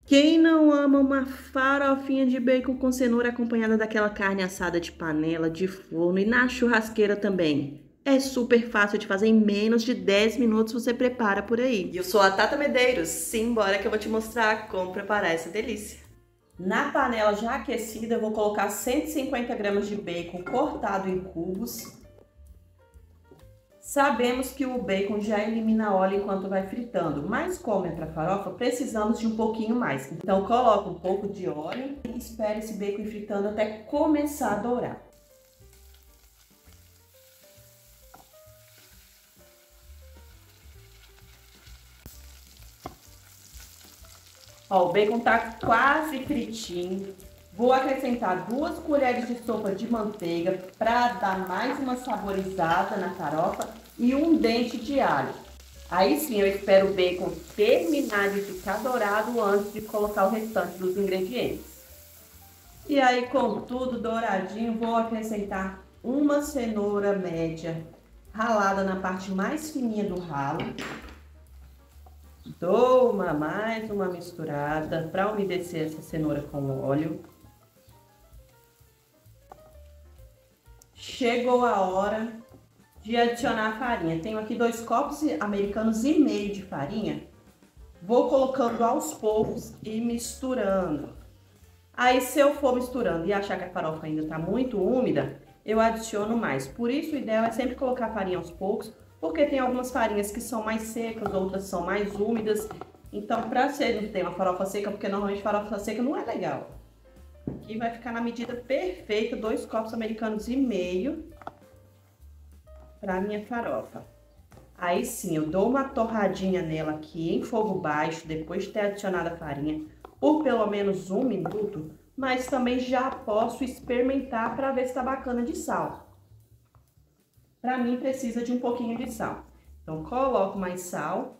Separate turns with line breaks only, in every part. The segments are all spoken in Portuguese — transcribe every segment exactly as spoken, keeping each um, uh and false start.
Quem não ama uma farofinha de bacon com cenoura acompanhada daquela carne assada de panela, de forno e na churrasqueira também? É super fácil de fazer, em menos de dez minutos você prepara por aí. E eu sou a Tata Medeiros, simbora que eu vou te mostrar como preparar essa delícia. Na panela já aquecida eu vou colocar cento e cinquenta gramas de bacon cortado em cubos. Sabemos que o bacon já elimina óleo enquanto vai fritando, mas como é para farofa, precisamos de um pouquinho mais. Então coloca um pouco de óleo e espere esse bacon ir fritando até começar a dourar. Ó, o bacon tá quase fritinho. Vou acrescentar duas colheres de sopa de manteiga para dar mais uma saborizada na farofa e um dente de alho. Aí sim eu espero o bacon terminar de ficar dourado antes de colocar o restante dos ingredientes. E aí, com tudo douradinho, vou acrescentar uma cenoura média ralada na parte mais fininha do ralo. Dou uma, mais uma misturada para umedecer essa cenoura com óleo. Chegou a hora de adicionar a farinha. Tenho aqui dois copos americanos e meio de farinha. Vou colocando aos poucos e misturando. Aí, se eu for misturando e achar que a farofa ainda está muito úmida, eu adiciono mais. Por isso, o ideal é sempre colocar a farinha aos poucos, porque tem algumas farinhas que são mais secas, outras são mais úmidas. Então, para você não ter uma farofa seca, porque normalmente farofa seca não é legal. Aqui vai ficar na medida perfeita, dois copos americanos e meio para a minha farofa. Aí sim, eu dou uma torradinha nela aqui em fogo baixo, depois de ter adicionado a farinha, por pelo menos um minuto, mas também já posso experimentar para ver se tá bacana de sal. Para mim precisa de um pouquinho de sal. Então coloco mais sal.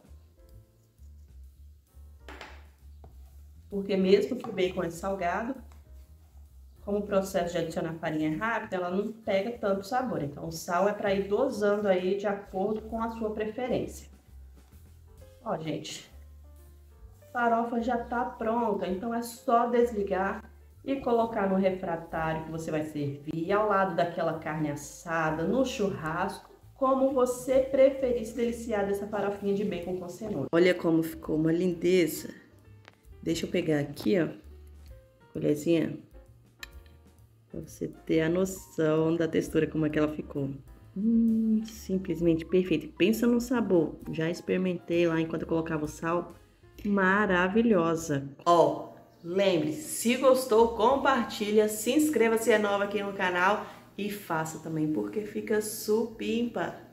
Porque mesmo que o bacon é salgado, como o processo de adicionar farinha é rápido, ela não pega tanto sabor. Então o sal é para ir dosando aí de acordo com a sua preferência. Ó, gente, a farofa já tá pronta, então é só desligar e colocar no refratário que você vai servir, ao lado daquela carne assada, no churrasco, como você preferir se deliciar dessa farofinha de bacon com cenoura. Olha como ficou uma lindeza. Deixa eu pegar aqui, ó, colherzinha, pra você ter a noção da textura, como é que ela ficou. Hum, simplesmente perfeito. Pensa no sabor. Já experimentei lá enquanto eu colocava o sal. Maravilhosa. Ó, lembre-se, se gostou, compartilha, se inscreva se é nova aqui no canal e faça também, porque fica supimpa.